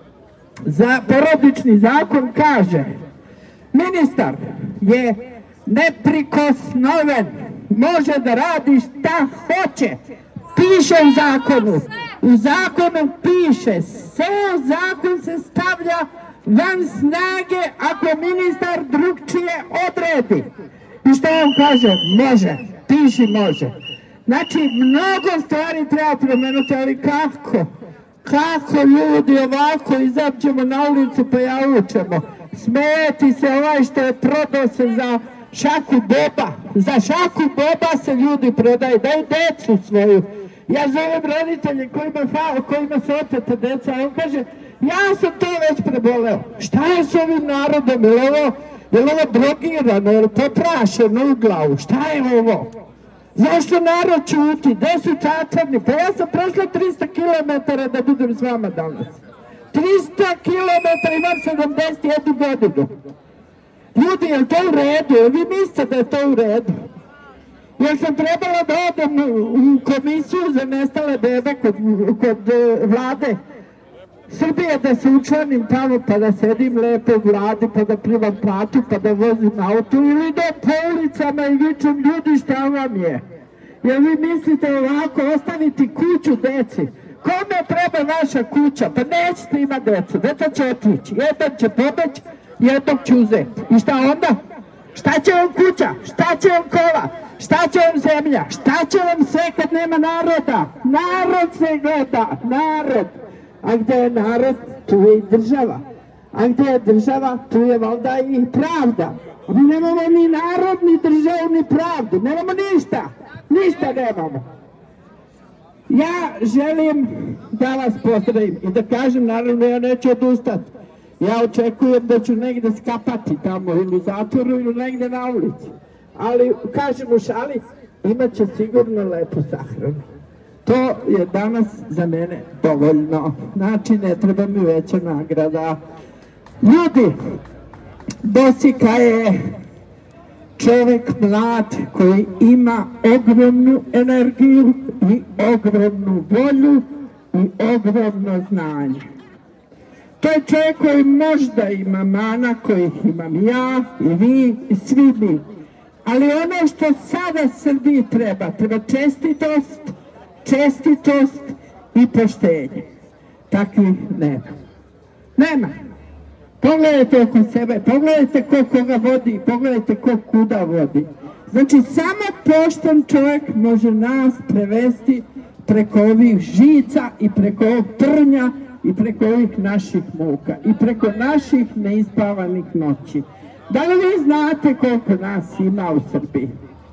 za porodični zakon kaže, ministar je neprikosnoven, može da radi šta hoće. Piše u zakonu, u zakonu piše, ceo zakon se stavlja van snage ako ministar drugčije odredi. I što on kaže? Može, piši može. Znači, mnogo stvari treba promenuti, ali kako? Kako ljudi ovako izađemo na ulicu pa jaučemo? Smeti se ovaj što je prodao se za šaku boba. Za šaku boba se ljudi prodaju, daju decu svoju. Ja zovem roditelje kojima, kojima se otete deca, a on kaže, ja sam to već preboleo. Šta je s ovim narodom? Je li ovo, je li ovo drogirano? Je li poprašeno u glavu? Šta je ovo? Zašto narod čuti? Gde su čačarni? Pa ja sam prošla trista kilometara da budem s vama danas. trista kilometara, imam sedamdeset jednu godinu. Ljudi, je li to u redu? Jel vi mislite da je to u redu? Jer sam trebala da odem u komisiju za nestale bebe kod, kod vlade Srbije, da se učlanim tamo pa da sedim lepo u vladi, pa da primam platu, pa da vozim auto ili da po ulicama i vičem, ljudi, šta vam je? Jer vi mislite ovako ostaviti kuću deci? Kome treba vaša kuća? Pa nećete imati decu, deca će otići, jedan će pobeći, jednog će uzeti. I šta onda? Šta će vam kuća? Šta će vam kola? Šta će vam zemlja? Šta će vam sve kad nema naroda? Narod se gleda, narod. A gde je narod, tu je i država. A gde je država, tu je valjda i pravda. A mi nemamo ni narod, ni državu, ni pravdu. Nemamo ništa. Ništa nemamo. Ja želim da vas pozdravim i da kažem, naravno, ja neću odustati. Ja očekujem da ću negde skapati tamo ili u zatvoru ili negde na ulici. Ali, kažem u šali, imat će sigurno lepu sahranu. To je danas za mene dovoljno. Znači, ne treba mi veća nagrada. Ljudi, Bosika je čovek mlad koji ima ogromnu energiju i ogromnu volju i ogromno znanje. To je čovjek koji možda ima mana kojih imam ja i vi i svi mi. Ali ono što sada Srbiji treba, treba čestitost, čestitost i poštenje. Takvih nema. Nema. Pogledajte oko sebe, pogledajte ko koga vodi, pogledajte ko kuda vodi. Znači, samo pošten čovjek može nas prevesti preko ovih žica i preko ovog trnja i preko ovih naših muka i preko naših neispavanih noći. Da li vi znate koliko nas ima u Srbiji?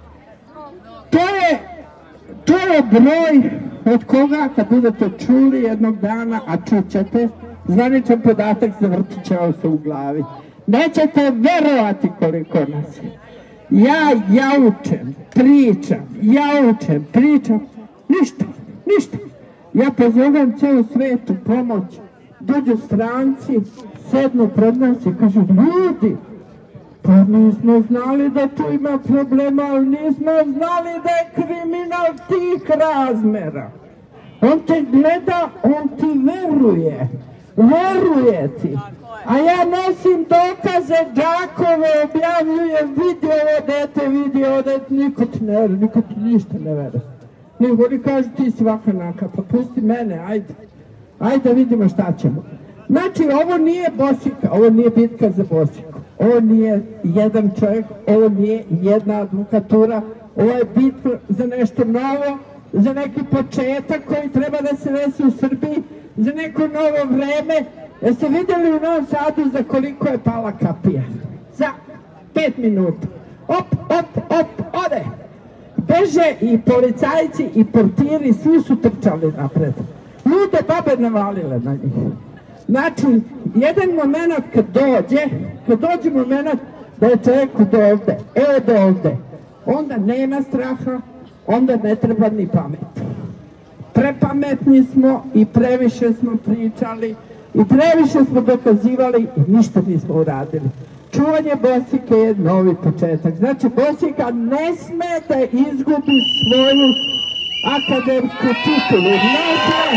To je, to je broj od koga, kad budete čuli jednog dana, a čućete, zvaničan podatak zavrtit će vam se u glavi. Nećete verovati koliko nas je. Ja jaučem, pričam, jaučem, pričam, ništa, ništa. Ja pozovem celu svetu pomoć, dođu stranci, sednu pred nas i kažu, ljudi, pa nismo znali da tu ima problema, ali nismo znali da je kriminal tih razmera. On te gleda, on ti veruje. verujete. A ja nosim dokaze, džakove, objavljujem, vidi ovo dete, vidi ovo dete, niko ti ne veruje, niko ti ništa ne veruje. Nego oni kažu ti si ovakva naka, pa pusti mene, ajde, ajde da vidimo šta ćemo. Znači, ovo nije Bosika, ovo nije bitka za Bosiku, ovo nije jedan čovjek, ovo nije jedna advokatura, ovo je bitka za nešto novo, za neki početak koji treba da se desi u Srbiji, za neko novo vreme. Jeste vidjeli u Novom Sadu za koliko je pala kapija? Za pet minuta. Op, op, op, ode. Beže i policajci i portiri, svi su trčali napred. Lude babe navalile na njih. Znači, jedan moment kad dođe, kad dođe moment da je čovjek od ovde, evo do ovde, onda nema straha, onda ne treba ni pamet. Prepametni smo i previše smo pričali i previše smo dokazivali i ništa nismo uradili. Čuvanje Bosike je novi početak. Znači, Bosika ne sme da izgubi svoju akademsku titulu. Ne sme.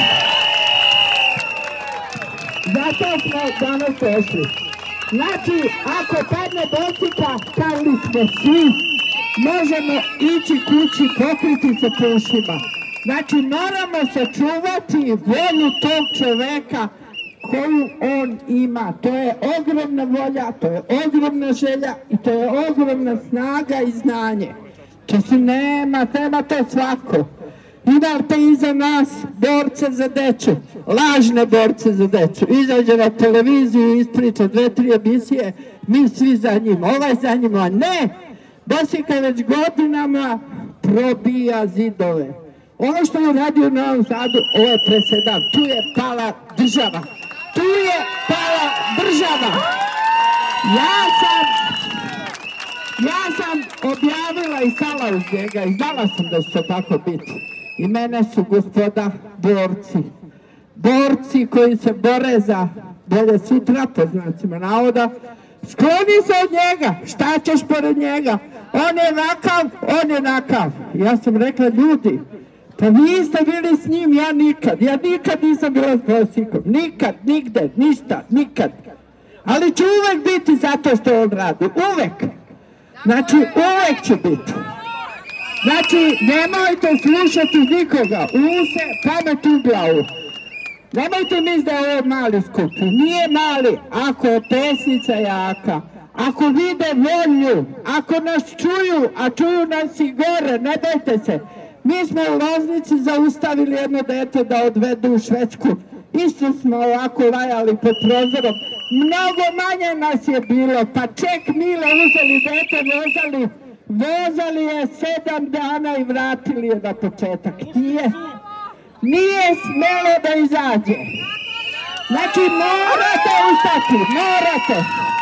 Zato smo danas došli. Znači, ako padne Bosika, padli smo svi. Možemo ići kući, pokriti se po ušima. Znači, moramo sačuvati volju tog čoveka koju on ima. To je ogromna volja, to je ogromna želja i to je ogromna snaga i znanje. To se nema, nema to svako. Imate iza nas borce za decu, lažne borce za decu. Izađe na televiziju, ispriča dve, tri emisije, mi svi za njim, ovaj za njima. Ne, Bosika već godinama probija zidove. Ono što je radio u Novom Sadu, ovo je presedan. Tu je pala država. Tu je pala država. Ja sam, ja sam objavila i stala uz njega i znala sam da će to tako biti. I mene su gospoda borci. Borci koji se bore za bolje sutra, po znacima navoda. Skloni se od njega. Šta ćeš pored njega? On je nakav, on je nakav. Ja sam rekla, ljudi, pa vi ste bili s njim, ja nikad. Ja nikad nisam bila s Bosikom. Nikad, nigde, ništa, nikad. Ali ću uvek biti zato što on radi. Uvek. Znači, uvek ću biti. Znači, nemojte slušati nikoga. Use, pamet u glavu. Nemojte misliti da je ovo mali skup. Nije mali. Ako je pesnica jaka, ako vide volju, ako nas čuju, a čuju nas i gore, ne dajte se. Mi smo u Loznici zaustavili jedno dete da odvedu u Švedsku. Isto smo ovako lajali pod prozorom. Mnogo manje nas je bilo, pa ček mile uzeli dete, vozali, vozali je sedam dana i vratili je na početak. Nije, nije smelo da izađe. Znači morate ustati, morate.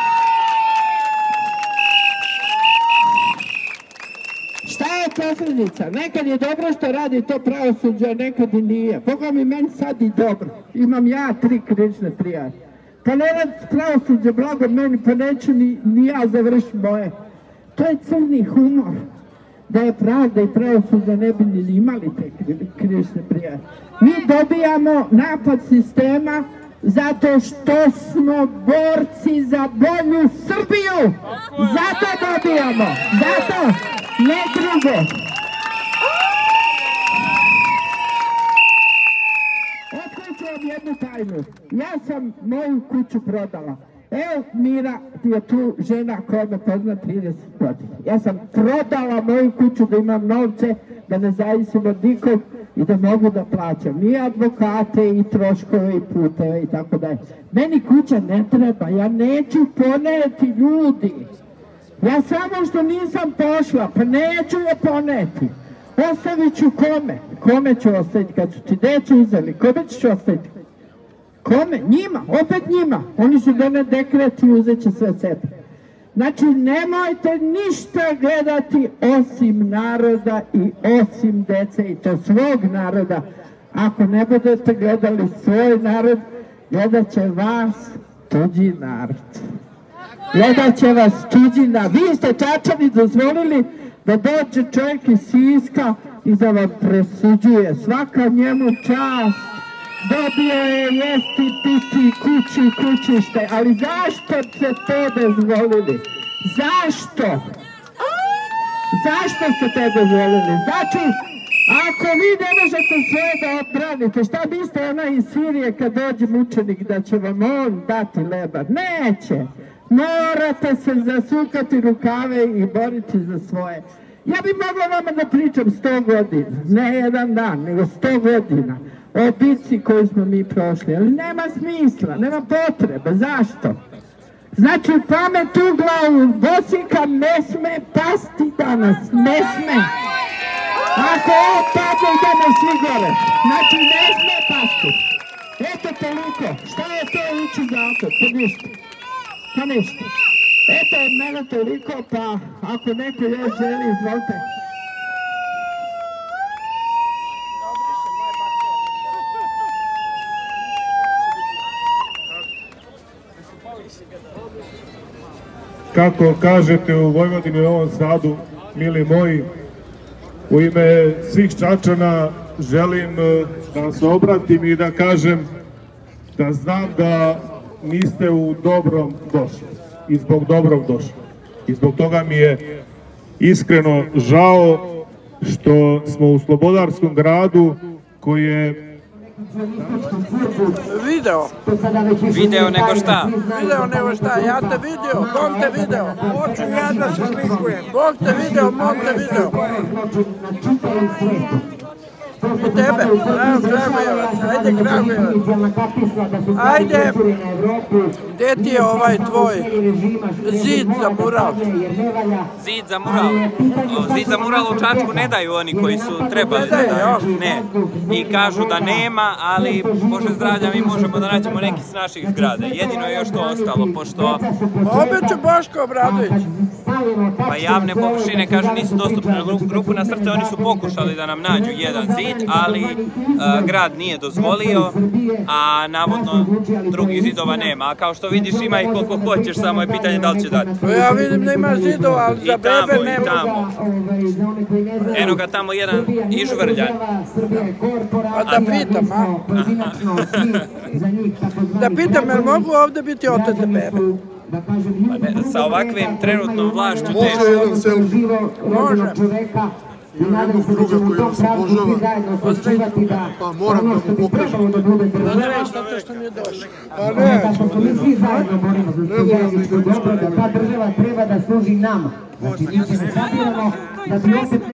Šta je posljedica? Nekad je dobro što radi to pravosuđe, a nekad i nije. Boga mi, meni sad i dobro. Imam ja tri krivične prijave. Pa ne radi pravosuđe, blago meni, pa neću ni, ni ja završiti moje. To je crni humor. Da je pravda i pravosuđe ne bi ni imali te krivične prijave. Mi dobijamo napad sistema zato što smo borci za bolju Srbiju. Zato dobijamo. Zato. Ne drugo. Otkriću vam jednu tajnu. Ja sam moju kuću prodala. Evo Mira je tu žena koja me pozna trideset godina. Ja sam prodala moju kuću da imam novce, da ne zavisim od nikog i da mogu da plaćam i advokate i troškove i puteve i tako dalje. Meni kuća ne treba, ja neću poneti ljudi. Ja samo što nisam pošla, pa neću je poneti. Ostavit ću kome? Kome ću ostaviti kad su ti decu uzeli? Kome ću ostaviti? Kome? Njima, opet njima. Oni su done dekret i uzet će sve sebe. Znači, nemojte ništa gledati osim naroda i osim dece i to svog naroda. Ako ne budete gledali svoj narod, gledat će vas tuđi narod. Gledat će vas tuđina. Vi ste Čačani dozvolili da dođe čovjek iz Siska i da vam presuđuje. Svaka njemu čast dobio je jesti, piti, kući, kućište, ali zašto ste to dozvolili? Zašto? Zašto ste to dozvolili? Znači, ako vi ne možete svoje da odbranite, šta mislite ona iz Sirije kad dođe mučenik da će vam on dati leba? Neće! Morate se zasukati rukave i boriti za svoje. Ja bi mogla vama da pričam sto godina, ne jedan dan, nego sto godina o bitci koju smo mi prošli, ali nema smisla, nema potrebe, zašto? Znači, pamet u glavu, Bosika ne sme pasti danas, ne sme. Ako on padne, idemo svi gore. Znači, ne sme pasti. Eto toliko. Šta je to ući za auto? Pa ništa. Pa ništa. Eto od mene toliko, pa ako neko još želi, izvolite. Kako kažete u Vojvodini u Novom Sadu, mili moji, u ime svih Čačana želim da vam se obratim i da kažem da znam da niste u dobrom došli i zbog dobrog došli. I zbog toga mi je iskreno žao što smo u Slobodarskom gradu koji je Video. Video nego šta? Video nego šta, ja te vidio, Bog te video. Hoću ja da se slikujem. Bog te video, Bog te video. I tebe, evo Kragujevac, ajde Kragujevac. Ajde, gdje ti je ovaj tvoj zid za mural? Zid za mural? Zid za mural u Čačku ne daju oni koji su trebali da daju. Ne. I kažu da nema, ali Bože zdravlja mi možemo da nađemo neki s naših zgrade. Jedino je još to ostalo, pošto... Obeću Boško Obradović. Pa javne površine, kažu, nisu dostupne. Ruku na srce, oni su pokušali da nam nađu jedan zid, ali grad nije dozvolio, a navodno drugih zidova nema. A kao što vidiš, ima i koliko hoćeš, samo je pitanje da li će dati. Ja vidim da ima zidova, ali za bebe nema. I tamo, eno ga tamo jedan ižvrljan. A da pitam, a? Da pitam, jer mogu ovdje biti otete bebe? Sa ovakvim trenutnom vlašću teško. Može jedan selfie. Može. Ima jednog druga koji nas obožava, pa moram da mu pokažem. Da ne već zato što mi je došlo. Pa ne, ne volim da idem. Ta država treba da služi nama. Znači, mi se ne zabiramo da bi opet